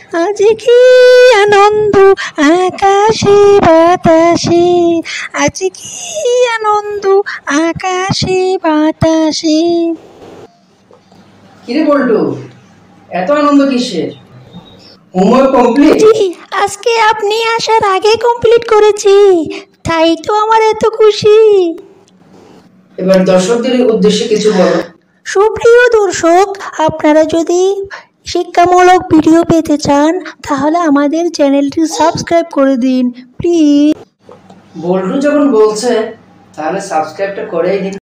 আজ কি আনন্দ আকাশে বাতাসে, আজ কি আনন্দ আকাশে বাতাসে। কিরে বল্টু, এত আনন্দ কিসের? Homework complete? জি, আজকে আপনি আসার আগে কমপ্লিট করেছি, তাই তো আমার এত খুশি। এবার দর্শকদের উদ্দেশ্যে কিছু বলো। সুপ্রিয় দর্শক, আপনারা যদি শিক্ষামূলক ভিডিও পেতে চান তাহলে আমাদের চ্যানেলটি সাবস্ক্রাইব করে দিন প্লিজ। বল্টু যখন বলছে তাহলে সাবস্ক্রাইবটা করেই দিন।